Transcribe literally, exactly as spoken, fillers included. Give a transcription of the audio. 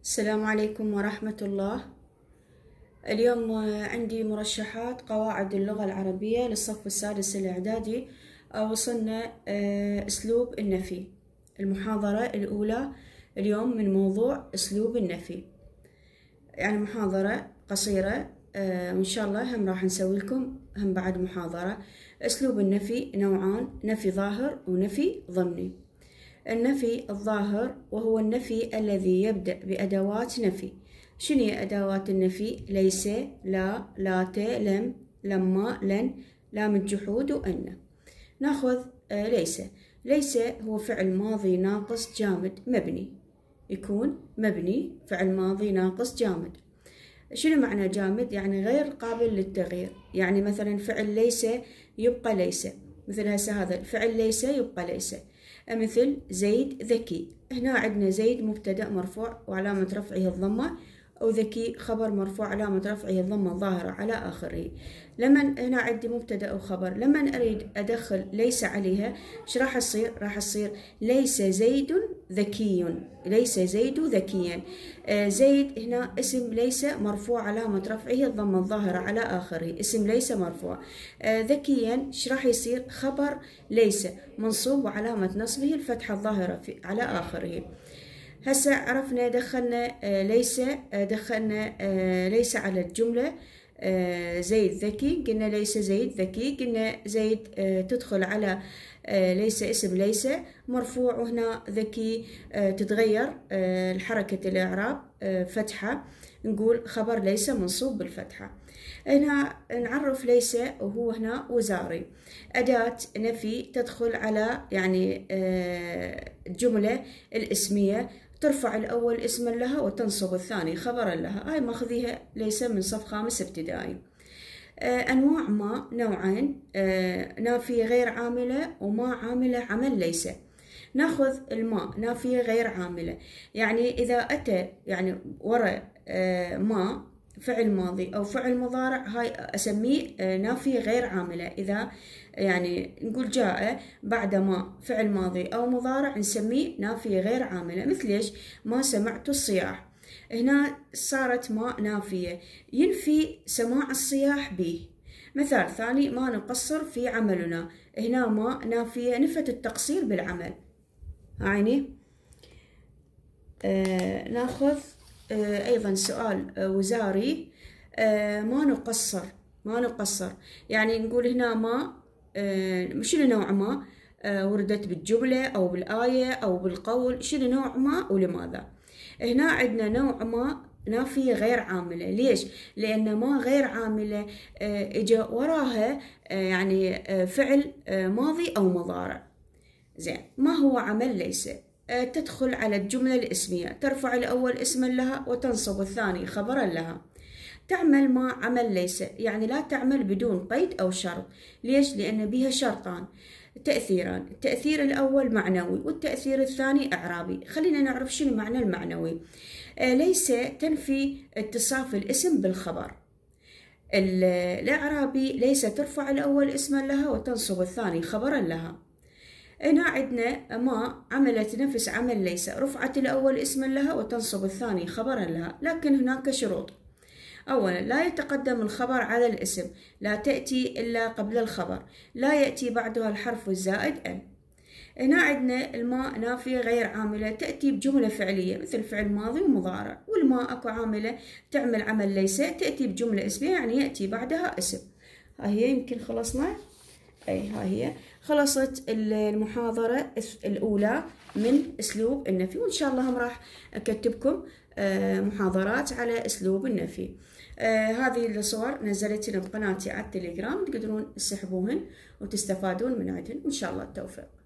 السلام عليكم ورحمة الله. اليوم عندي مرشحات قواعد اللغة العربية للصف السادس الإعدادي. وصلنا أسلوب النفي. المحاضرة الأولى اليوم من موضوع أسلوب النفي، يعني محاضرة قصيرة وإن شاء الله هم راح نسوي لكم هم بعد محاضرة. أسلوب النفي نوعان، نفي ظاهر ونفي ضمني. النفي الظاهر وهو النفي الذي يبدأ بأدوات نفي. شنو هي أدوات النفي؟ ليس، لا، لاتي، لم، لما، لن، لام الجحود وأن. ناخذ ليس. ليس هو فعل ماضي ناقص جامد مبني، يكون مبني، فعل ماضي ناقص جامد. شنو معنى جامد؟ يعني غير قابل للتغيير. يعني مثلا فعل ليس يبقى ليس، مثل هسه هذا الفعل ليس يبقى ليس. مثل زيد ذكي. هنا عندنا زيد مبتدأ مرفوع وعلامة رفعه الضمة، أو ذكي خبر مرفوع علامة رفعه الضمة الظاهرة على آخره. لما هنا عندي مبتدأ وخبر، لما أريد أدخل ليس عليها إيش راح تصير؟ راح تصير ليس زيد ذكي، ليس زيد ذكيا. آه زيد هنا اسم ليس مرفوع علامة رفعه الضمة الظاهرة على آخره، اسم ليس مرفوع. آه ذكيا إيش راح يصير؟ خبر ليس منصوب وعلامة نصبه الفتحة الظاهرة في على آخره. هسه عرفنا دخلنا آه ليس، آه دخلنا آه ليس على الجملة. آه زيد ذكي، قلنا ليس زيد ذكي، قلنا زيد آه تدخل على آه ليس اسم ليس مرفوع، وهنا ذكي آه تتغير آه الحركة الإعراب آه فتحة، نقول خبر ليس منصوب بالفتحة. هنا نعرف ليس وهو هنا وزاري، أداة نفي تدخل على يعني آه الجملة الاسمية، ترفع الأول اسما لها وتنصب الثاني خبرا لها. هاي ماخذيها ليس من صف خامس ابتدائي. آه أنواع ما نوعين، آه نافية غير عاملة وما عاملة عمل ليس. ناخذ الماء نافية غير عاملة، يعني إذا أتى يعني وراء آه ما فعل ماضي أو فعل مضارع، هاي أسميه آه نافية غير عاملة. إذا يعني نقول جاء بعد ما فعل ماضي أو مضارع نسميه نافية غير عاملة. مثل إيش؟ ما سمعت الصياح، هنا صارت ما نافية ينفي سماع الصياح به. مثال ثاني، ما نقصر في عملنا، هنا ما نافية نفت التقصير بالعمل. عيني. آه ناخذ آه أيضا سؤال آه وزاري. آه ما نقصر، ما نقصر يعني نقول هنا ما آه شنو نوع ما؟ آه وردت بالجملة أو بالآية أو بالقول، شنو نوع ما ولماذا؟ هنا عندنا نوع ما نافية غير عاملة. ليش؟ لأن ما غير عاملة آه إجا وراها آه يعني آه فعل آه ماضي أو مضارع. زين، ما هو عمل ليس؟ آه تدخل على الجملة الاسمية، ترفع الأول اسما لها وتنصب الثاني خبرا لها. تعمل ما عمل ليس، يعني لا تعمل بدون قيد أو شرط. ليش؟ لأن بها شرطان تأثيران، التأثير الأول معنوي والتأثير الثاني إعرابي. خلينا نعرف شنو معنى المعنوي. آه ليس تنفي اتصاف الاسم بالخبر. الإعرابي ليس ترفع الأول اسما لها وتنصب الثاني خبرا لها. هنا عندنا ما عملت نفس عمل ليس، رفعت الأول اسما لها وتنصب الثاني خبرا لها، لكن هناك شروط. أولا، لا يتقدم الخبر على الاسم، لا تأتي إلا قبل الخبر، لا يأتي بعدها الحرف الزائد أن. هنا عندنا الماء نافية غير عاملة، تأتي بجملة فعلية مثل فعل ماضي ومضارع، والماء أكو عاملة تعمل عمل ليس، تأتي بجملة اسمية يعني يأتي بعدها اسم. ها هي يمكن خلصنا. أي ها هي خلصت المحاضرة الأولى من أسلوب النفي، وإن شاء الله هم راح أكتبكم محاضرات على أسلوب النفي. آه هذه الصور نزلتها بقناتي على التليجرام، تقدرون تسحبوهن وتستفادون من عندهن، وإن شاء الله التوفيق.